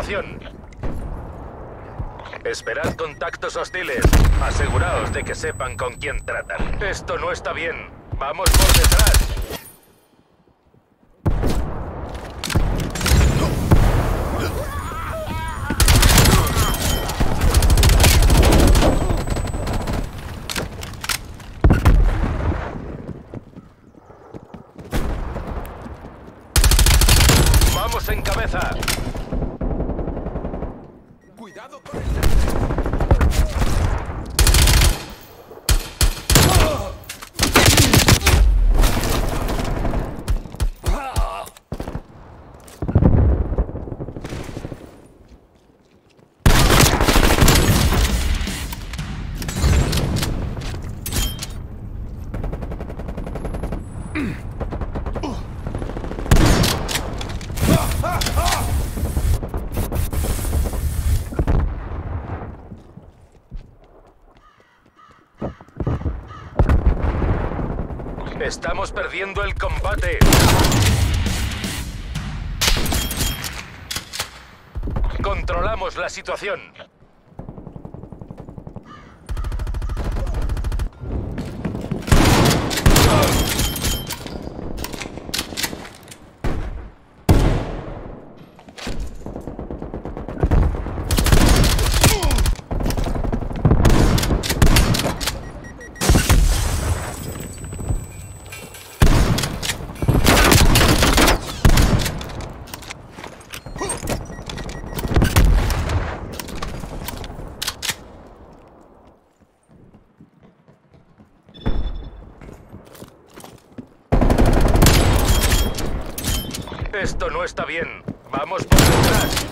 situación. Esperad contactos hostiles. Aseguraos de que sepan con quién tratan. Esto no está bien. Vamos por detrás. Vamos en cabeza. Cuidado con el... Estamos perdiendo el combate. Controlamos la situación. Esto no está bien. Vamos por detrás.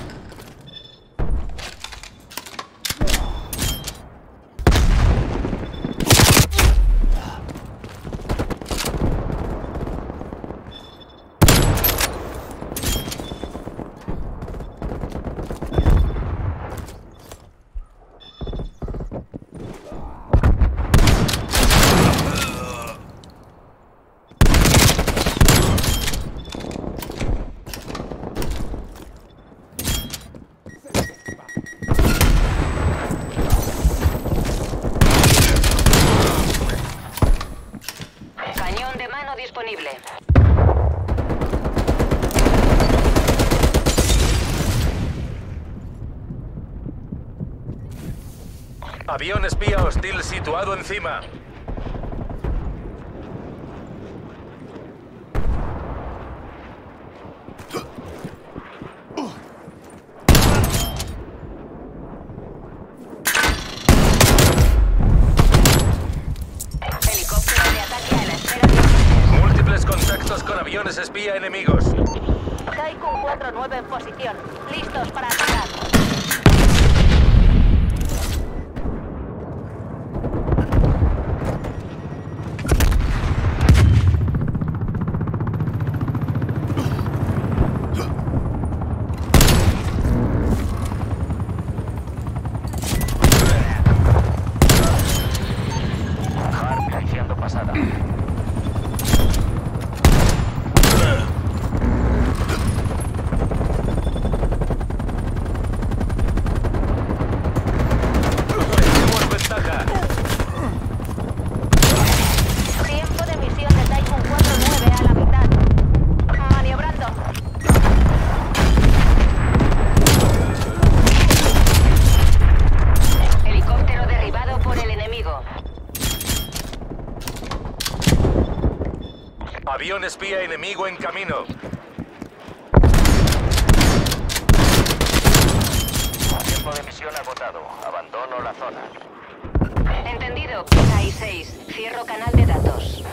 Disponible. Avión espía hostil situado encima. Con aviones espía enemigos. Tycoon 4-9 en posición. Listos para atacar. Harp iniciando pasada. Avión espía enemigo en camino. Tiempo de misión agotado. Abandono la zona. Entendido. PKI 6. Cierro canal de datos.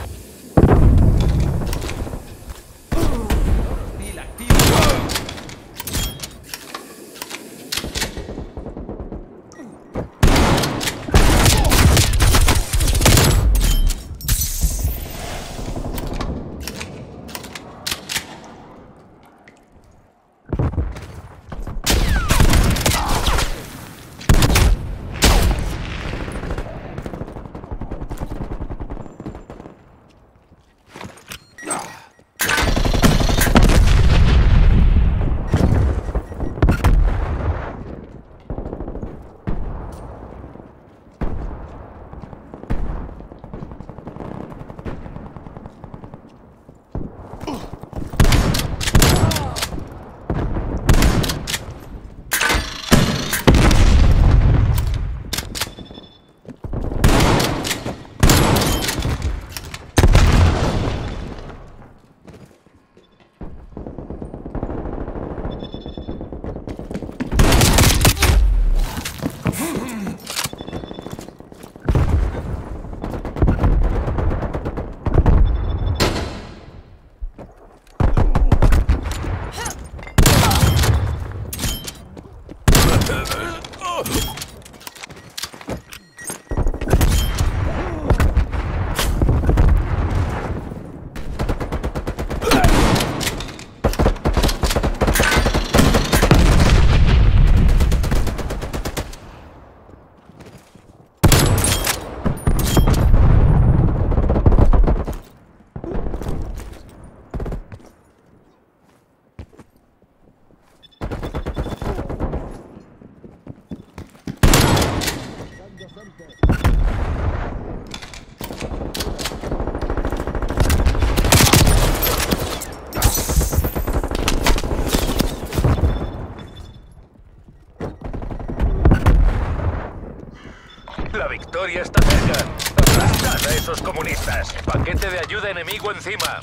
La victoria está cerca. Aplastad a esos comunistas. Paquete de ayuda enemigo encima.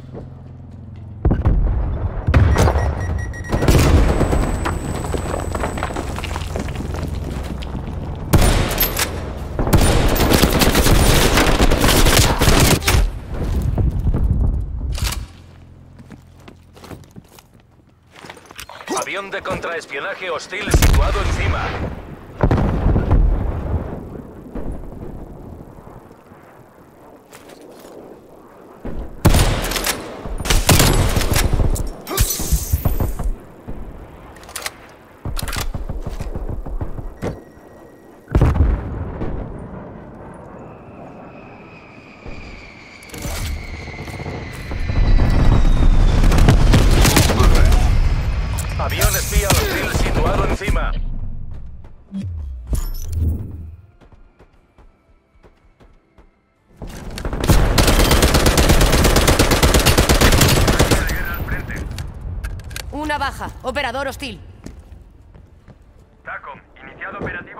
Avión de contraespionaje hostil situado encima. Avión espía hostil situado encima. Una baja. Operador hostil. TACOM, iniciado operativo.